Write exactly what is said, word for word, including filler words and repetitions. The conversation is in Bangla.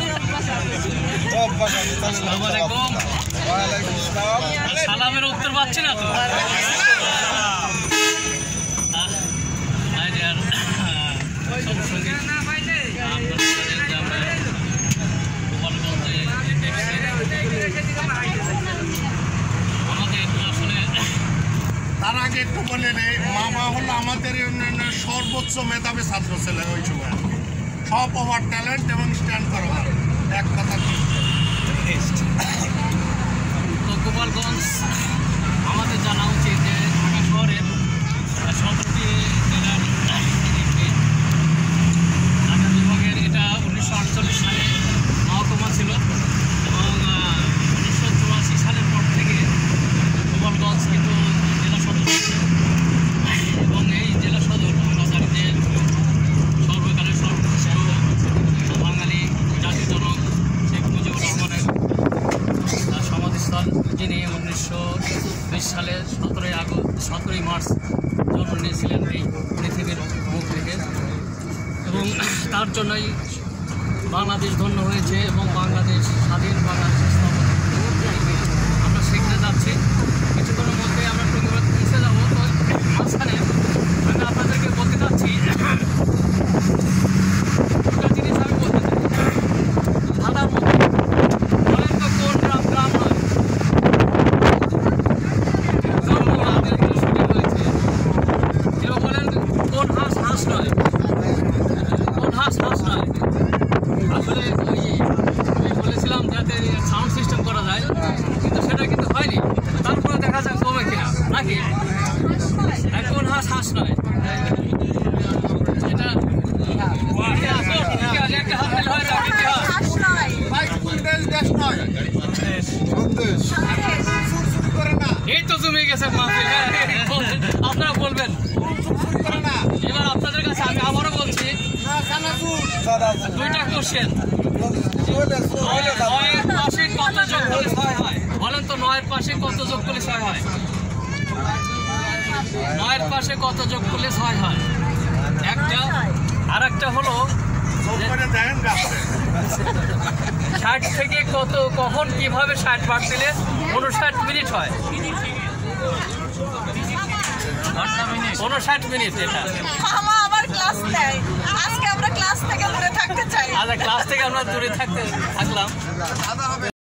সালামের উত্তর পাচ্ছি না তো। তার আগে একটু বলে নেই, মামা হলো আমাদের ইউনিয়নের সর্বোচ্চ মেধাবী ছাত্র ছেলে ওই সময়, সব ওভার ট্যালেন্ট এবং স্ট্যান্ড করা এক কথা। তো গোপালগঞ্জ আমাদের জানা উচিত যে ঢাকা শহরের সতেরোটি জেলার একটি ঢাকা বিভাগের। এটা উনিশশো আটচল্লিশ সালে মহকুমা ছিল এবং উনিশশো চুরাশি সালের পর থেকে গোপালগঞ্জ কিন্তু জেলা সদর, এবং এই জেলা সদর আমরা জানি যে সর্বকালের সর্বশ্রেষ্ঠ বাঙালি জাতির জনক শেখ মুজিবুর রহমানের সমাধিস্থল, যিনি উনিশশো বিশ সালে সতেরোই আগস্ট সতেরোই মার্চ জন্ম নিয়েছিলেন এই পৃথিবীর মুখ থেকে, এবং তার জন্যই বাংলাদেশ ধন্য হয়েছে এবং বাংলাদেশ স্বাধীন বাংলাদেশ স্থাপন। আমরা শিখতে যাচ্ছি, কিছুক্ষণের মধ্যে আমরা টুঙ্গিবাদ এসে যাবো। তো মাঝখানে আমি আপনাদেরকে বলতে চাচ্ছি একটা জিনিস আমি বলতে চাই, ধাঁধার মতো বলেন তো কোন গ্রাম গ্রাম নয়, এবার বলেন কোন হাঁস হাঁস নয়, কোন হাঁস হাঁস নয়। আসলে ওই আমি বলেছিলাম যাতে সাউন্ড সিস্টেম করা যায়, কিন্তু সেটা কিন্তু হয়নি। তারপরে দেখা যায় কমে কিনা নাকি কোন হাঁস হাঁস নয়। এটা একটা হাত দিলে হয় না, এই তো জমে গেছে মাহফিল। আপনারা বলবেন, এবার আপনাদের কাছে আমি আবারও বলছি দুইটা কোশ্চেন। নয়ের পাশে কত যোগ করলে ছয় হয়? বলেন তো নয়ের পাশে কত যোগ করলে ছয় হয়? নয়ের পাশে কত যোগ করলে ছয় হয়? একটা। আর একটা হলো ষাট থেকে কত কখন কিভাবে ষাট ভাগ দিলে উনষাট মিনিট হয়? উনষাট মিনিট। এটা আবার ক্লাস নেয়, আজকে আমরা ক্লাস থেকে দূরে থাকতে চাই। আচ্ছা, ক্লাস থেকে আমরা দূরে থাকতে থাকলাম।